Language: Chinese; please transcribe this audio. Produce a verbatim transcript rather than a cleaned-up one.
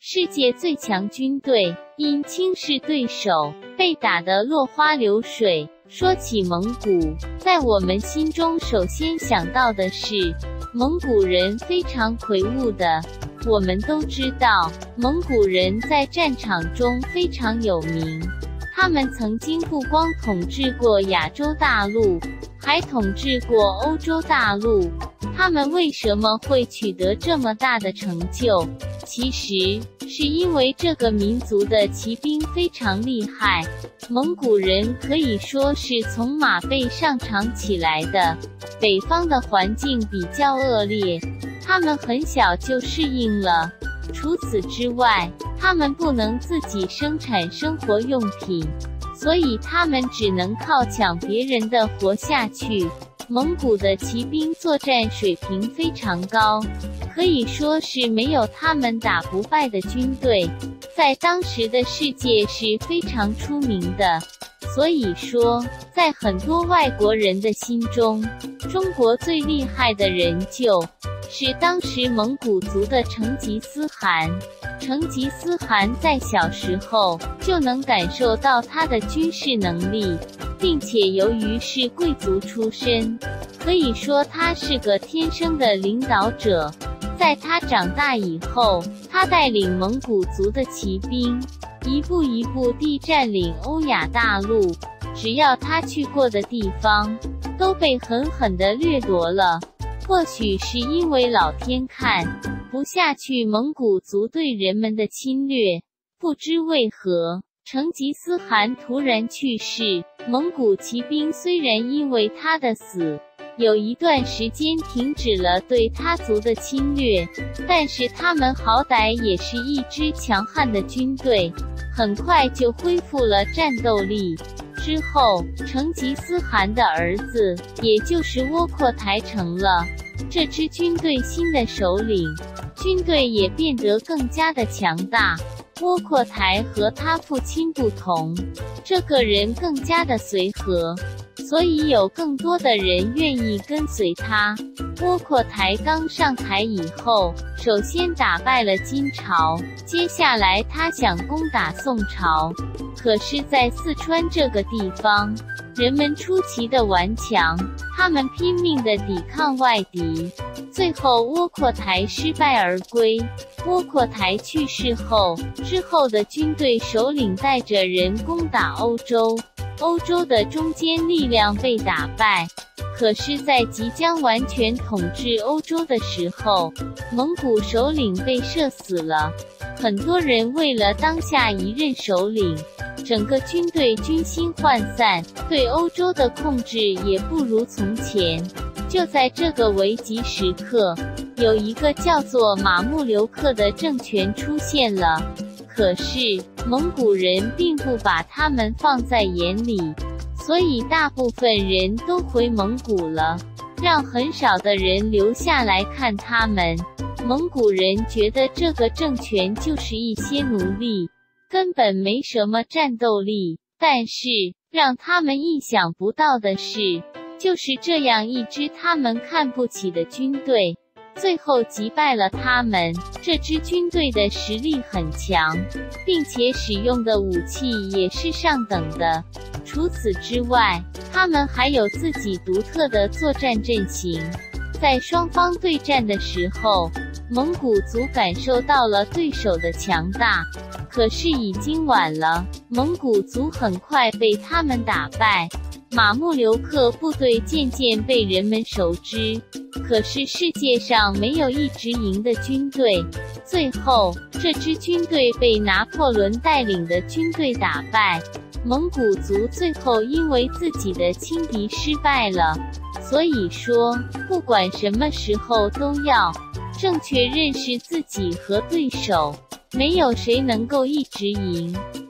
世界最强军队，因轻视对手，被打得落花流水。说起蒙古，在我们心中首先想到的是，蒙古人非常魁梧的。我们都知道，蒙古人在战场中非常有名，他们曾经不光统治过亚洲大陆，还统治过欧洲大陆。他们为什么会取得这么大的成就？其实是因为这个民族的骑兵非常厉害。蒙古人可以说是从马背上长起来的。北方的环境比较恶劣，他们很小就适应了。除此之外，他们不能自己生产生活用品，所以他们只能靠抢别人的活下去。蒙古的骑兵作战水平非常高，可以说是没有他们打不败的军队，在当时的世界是非常出名的。所以说，在很多外国人的心中，中国最厉害的人就是当时蒙古族的成吉思汗。成吉思汗在小时候就能感受到他的军事能力，并且由于是贵族出身，可以说他是个天生的领导者。在他长大以后，他带领蒙古族的骑兵，一步一步地占领欧亚大陆，只要他去过的地方，都被狠狠地掠夺了。或许是因为老天看不下去蒙古族对人们的侵略，不知为何，成吉思汗突然去世。蒙古骑兵虽然因为他的死，有一段时间停止了对他族的侵略，但是他们好歹也是一支强悍的军队，很快就恢复了战斗力。之后，成吉思汗的儿子，也就是窝阔台成了这支军队新的首领，军队也变得更加的强大。窝阔台和他父亲不同，这个人更加的随和，所以有更多的人愿意跟随他。窝阔台刚上台以后，首先打败了金朝，接下来他想攻打宋朝，可是在四川这个地方，人们出奇的顽强，他们拼命地抵抗外敌，最后窝阔台失败而归。窝阔台去世后，之后的军队首领带着人攻打欧洲，欧洲的中坚力量被打败。可是在即将完全统治欧洲的时候，蒙古首领被射死了。很多人为了当下一任首领，整个军队军心涣散，对欧洲的控制也不如从前。就在这个危急时刻，有一个叫做马木留克的政权出现了。可是蒙古人并不把他们放在眼里，所以大部分人都回蒙古了，让很少的人留下来看他们。蒙古人觉得这个政权就是一些奴隶，根本没什么战斗力。但是让他们意想不到的是，就是这样一支他们看不起的军队，最后击败了他们。这支军队的实力很强，并且使用的武器也是上等的。除此之外，他们还有自己独特的作战阵型。在双方对战的时候，蒙古族感受到了对手的强大，可是已经晚了，蒙古族很快被他们打败。马木留克部队渐渐被人们熟知，可是世界上没有一直赢的军队。最后，这支军队被拿破仑带领的军队打败。蒙古族最后因为自己的轻敌失败了。所以说，不管什么时候都要正确认识自己和对手，没有谁能够一直赢。